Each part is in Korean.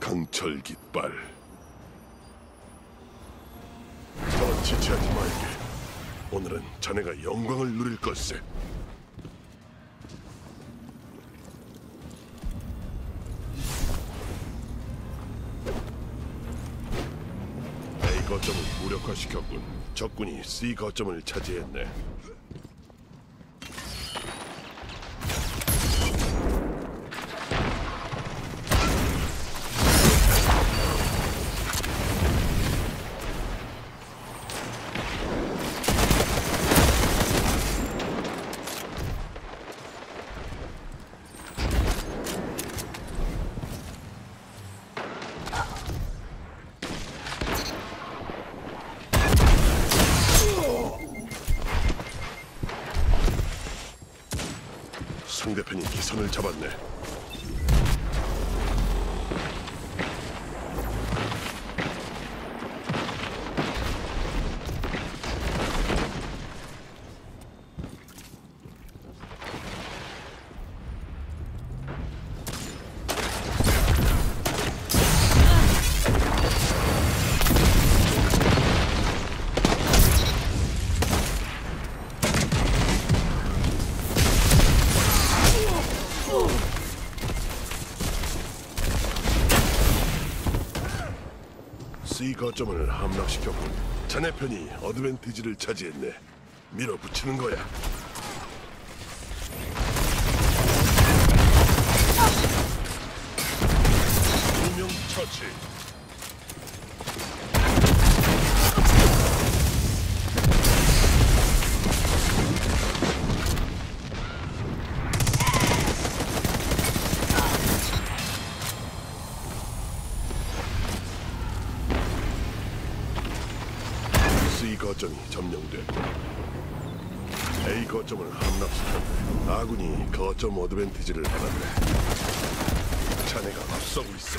강철 깃발. 더 지체하지 말게. 오늘은 자네가 영광을 누릴 걸세. A 거점을 무력화시켰군. 적군이 C 거점을 차지했네. 상대편이 기선을 잡았네. C 거점을 함락시켰군. 자네 편이 어드밴티지를 차지했네. 밀어붙이는 거야. 두명 처치. C 거점이 점령됐고 A 거점을 함락시켰네. 아군이 거점 어드밴티지를 받았네. 자네가 앞서고 있어.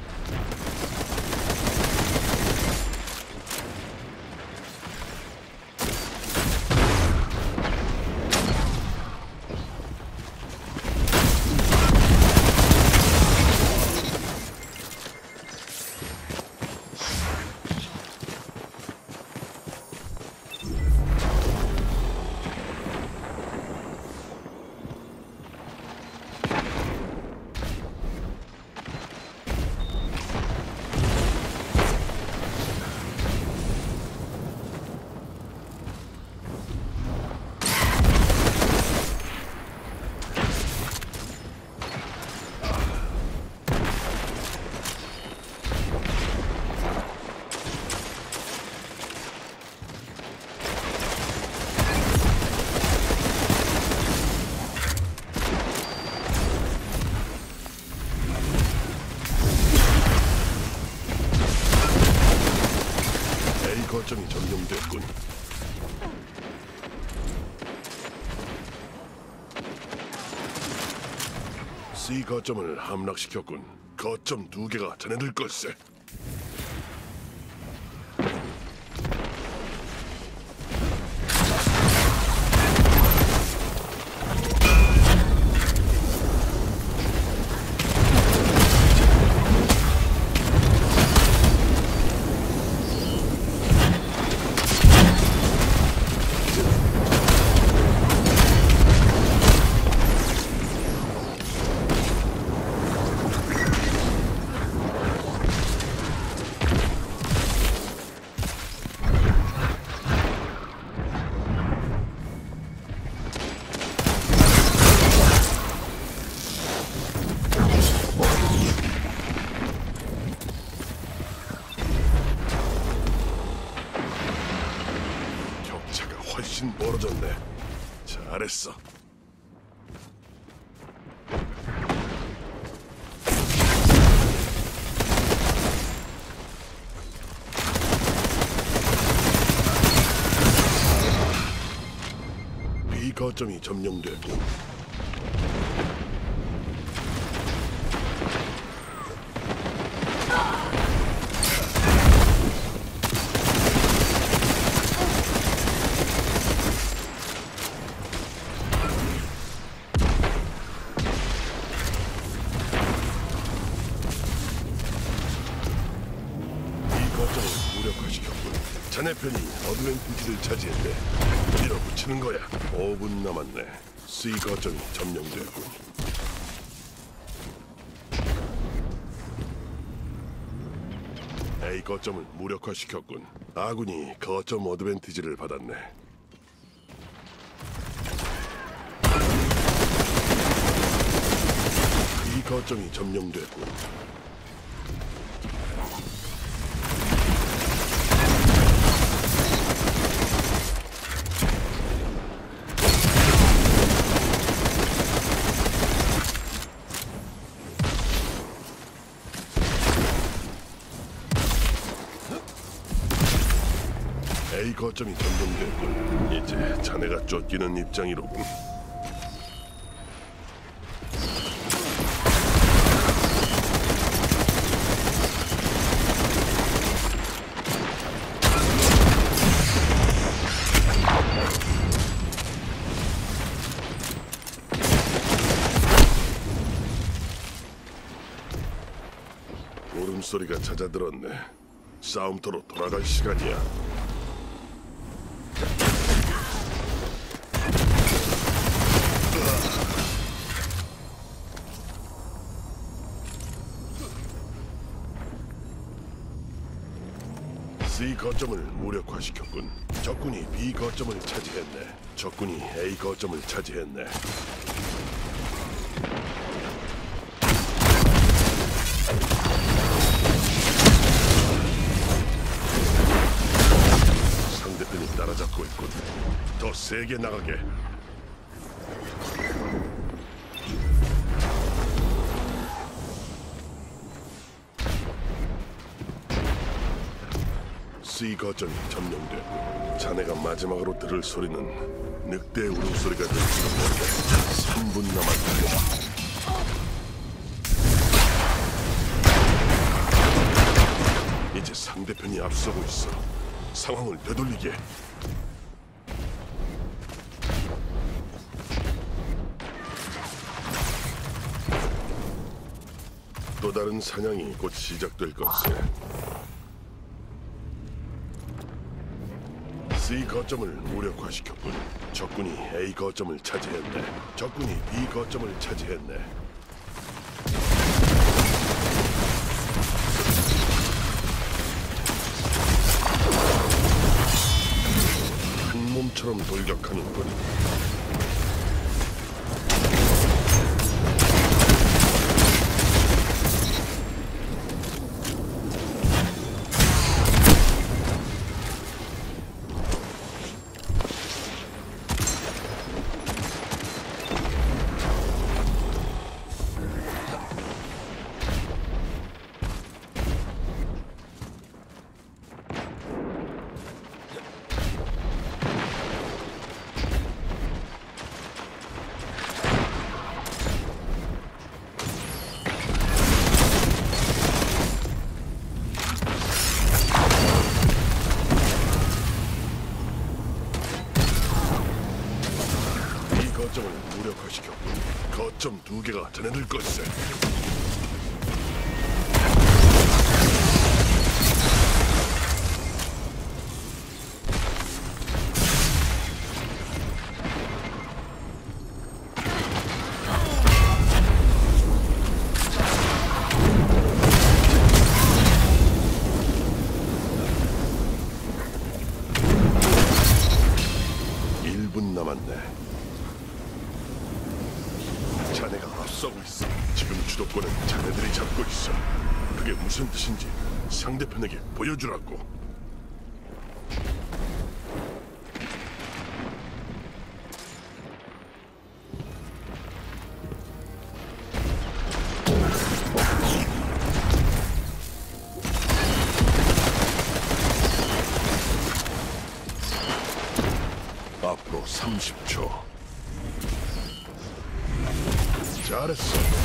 거점이 점령됐군. C 거점을 함락시켰군. 거점 2개가 자네들 걸세. 훨씬 멀어졌네. 잘했어. B 거점이 점령됐고 거점을 무력화시켰군. 자네 편이 어드밴티지를 차지했네. 밀어붙이는 거야. 5분 남았네. C 거점이 점령됐군. A 거점을 무력화시켰군. 아군이 거점 어드밴티지를 받았네. B 거점이 점령됐군. A 거점이 점령됐군. 이제 자네가 쫓기는 입장이로군. 울음소리가 잦아들었네. 싸움터로 돌아갈 시간이야. C 거점을 무력화시켰군. 적군이 B 거점을 차지했네. 적군이 A 거점을 차지했네. 상대편이 따라잡고 있군. 더 세게 나가게. C 거점이 점령됐고 자네가 마지막으로 들을 소리는 늑대의 울음소리가 될지도 모르겠다. 3분 남았다. 이제 상대편이 앞서고 있어. 상황을 되돌리게. 또 다른 사냥이 곧 시작될 것에. C 거점을 무력화시켰군. 적군이 A 거점을 차지했네. 적군이 B 거점을 차지했네. 한 몸처럼 돌격하는군. 거점을 무력화시켰군. 거점 2개가 자네들 걸세. 남았네. 자네가 앞서고 있어. 지금 주도권은 자네들이 잡고 있어. 그게 무슨 뜻인지 상대편에게 보여주라고. 앞으로 30초. 잘했어.